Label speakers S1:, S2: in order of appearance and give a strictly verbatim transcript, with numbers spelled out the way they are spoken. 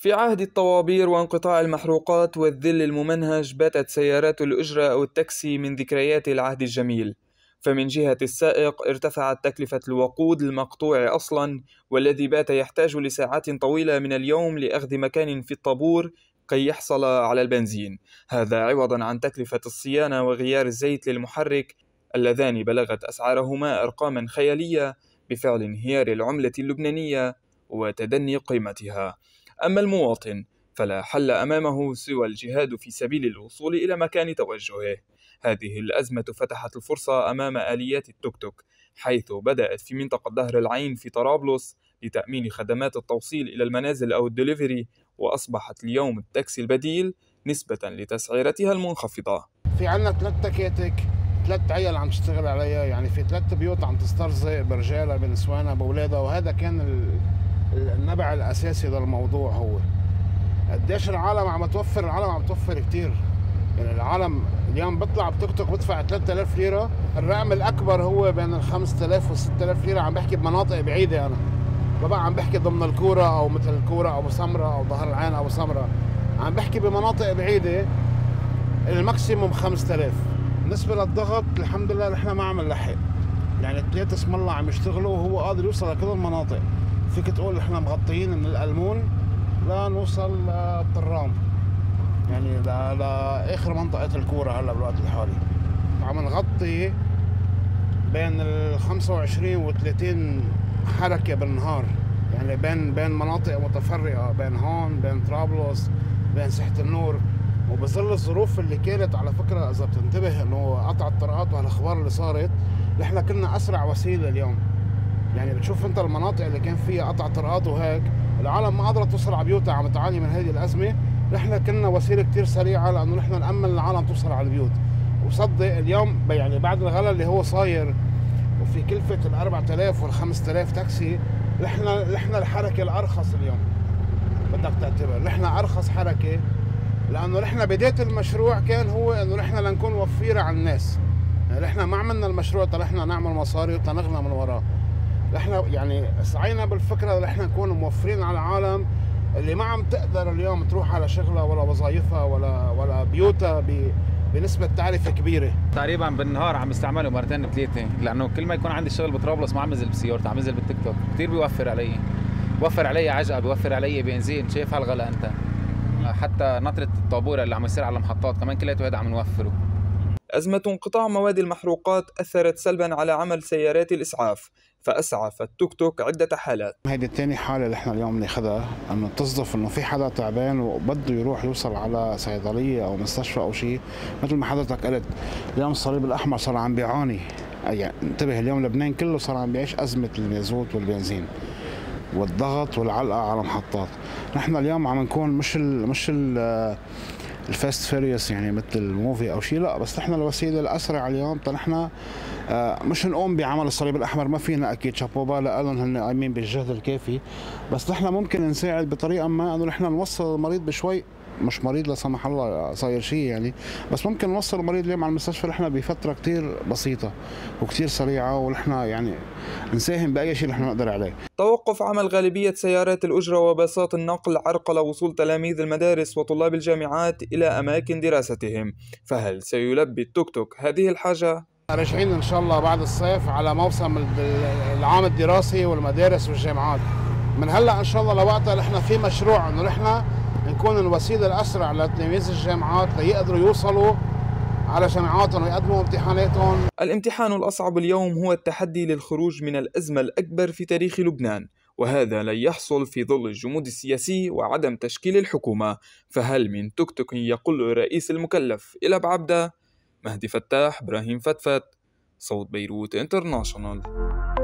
S1: في عهد الطوابير وانقطاع المحروقات والذل الممنهج باتت سيارات الأجرة أو التاكسي من ذكريات العهد الجميل. فمن جهة السائق ارتفعت تكلفة الوقود المقطوع أصلا، والذي بات يحتاج لساعات طويلة من اليوم لأخذ مكان في الطابور كي يحصل على البنزين، هذا عوضا عن تكلفة الصيانة وغيار الزيت للمحرك اللذان بلغت أسعارهما أرقاما خيالية بفعل انهيار العملة اللبنانية وتدني قيمتها. أما المواطن فلا حل أمامه سوى الجهاد في سبيل الوصول إلى مكان توجهه. هذه الأزمة فتحت الفرصة أمام آليات التوك توك، حيث بدأت في منطقة ظهر العين في طرابلس لتأمين خدمات التوصيل إلى المنازل أو الدليفري، وأصبحت اليوم التاكسي البديل نسبة لتسعيرتها المنخفضة.
S2: في عنا ثلاث تكاتك، ثلاث عيال عم تشتغل عليها، يعني في ثلاث بيوت عم تسترزق برجالها بنسوانها بأولادها، وهذا كان النبع الأساسي للموضوع. هو قديش العالم عم توفر، العالم عم توفر كتير. يعني العالم اليوم بطلع بتوك توك بدفع ثلاثة آلاف ليرة، الرقم الأكبر هو بين ال خمسة آلاف و ستة آلاف ليرة. عم بحكي بمناطق بعيدة، أنا ما بقى عم بحكي ضمن الكورة أو مثل الكورة أو سمرة أو ظهر العين أو سمرة، عم بحكي بمناطق بعيدة الماكسيموم خمسة آلاف. بالنسبة للضغط الحمد لله نحن ما عم نلحق، يعني الثلاثة اسم الله عم يشتغلوا وهو قادر يوصل لكل المناطق. فيك تقول نحن مغطيين من الألمون لا نوصل بطرام، يعني لآخر منطقة الكورة. هلا بالوقت الحالي عم نغطي بين ال خمسة وعشرين و ثلاثين حركة بالنهار، يعني بين بين مناطق متفرقة، بين هون بين طرابلس بين ساحة النور. وبظل الظروف اللي كانت، على فكرة إذا بتنتبه إنه قطع الطرقات وهالأخبار اللي صارت، نحن كنا أسرع وسيلة اليوم. يعني بتشوف أنت المناطق اللي كان فيها قطع طرقات وهيك العالم ما قدرت توصل على بيوتها، عم تعاني من هذه الأزمة. نحن كنا وسيلة كتير سريعة لأنه نحن نأمن العالم توصل على البيوت. وصدق اليوم يعني بعد الغلا اللي هو صاير وفي كلفة ال أربعة آلاف وال خمسة آلاف تاكسي، نحن نحن الحركة الأرخص اليوم. بدك تعتبر نحن أرخص حركة، لأنه نحن بداية المشروع كان هو إنه نحن لنكون وفيرة على الناس. يعني نحن ما عملنا المشروع تنحن نعمل مصاري وتنغنى من وراه. نحن يعني سعينا بالفكرة نحن نكون موفرين على العالم اللي ما عم تقدر اليوم تروح على شغلها ولا وظائفها ولا ولا بيوتها بنسبة تعرفة كبيرة.
S3: تقريبا بالنهار عم بستعمله مرتين بثلاثة، لأنه كل ما يكون عندي شغل بطرابلس ما عم نزل بسيارتي، عم نزل بالتيك توك. كثير بيوفر علي، بيوفر علي عجقة، بيوفر علي بنزين. شايف هالغلا أنت؟ حتى نطرة الطابورة اللي عم يصير على المحطات كمان كلياته هذا عم نوفره.
S1: أزمة انقطاع مواد المحروقات أثرت سلبا على عمل سيارات الإسعاف، فأسعف التوك توك عدة حالات.
S2: هيدي الثاني حالة اللي احنا اليوم بناخذها، انه تصدف انه في حدا تعبان وبده يروح يوصل على صيدلية او مستشفى او شيء. مثل ما حضرتك قلت اليوم الصليب الأحمر صار عم بيعاني. يعني انتبه اليوم لبنان كله صار عم بيعيش أزمة المازوت والبنزين والضغط والعلقة على محطات. نحن اليوم عم نكون مش ال مش ال الفاست فيريوس يعني مثل الموفي او شيء، لا، بس نحن الوسيله الاسرع اليوم. نحن مش نقوم بعمل الصليب الاحمر، ما فينا اكيد، شابوبا لهم هن قايمين بالجهد الكافي، بس نحن ممكن نساعد بطريقه ما انه نحن نوصل المريض بشوي، مش مريض لا سمح الله صاير شيء يعني، بس ممكن نوصل المريض اليوم على المستشفى نحن بفتره كثير بسيطه وكثير سريعه، ونحن يعني نساهم باي شيء نحن نقدر عليه.
S1: توقف عمل غالبيه سيارات الاجره وباصات النقل عرقل وصول تلاميذ المدارس وطلاب الجامعات الى اماكن دراستهم، فهل سيلبي التوك توك هذه الحاجه؟
S2: راجعين ان شاء الله بعد الصيف على موسم العام الدراسي والمدارس والجامعات. من هلا ان شاء الله لوقتها نحن في مشروع انه نحن نكون الوسيله الاسرع لتلاميذ الجامعات ليقدروا يوصلوا على جامعاتهم ويقدموا امتحاناتهم.
S1: الامتحان الاصعب اليوم هو التحدي للخروج من الازمه الاكبر في تاريخ لبنان، وهذا لن يحصل في ظل الجمود السياسي وعدم تشكيل الحكومه. فهل من توك توك يقول الرئيس المكلف الى بعبده؟ مهدي فتاح، ابراهيم فتفت، صوت بيروت انترناشونال.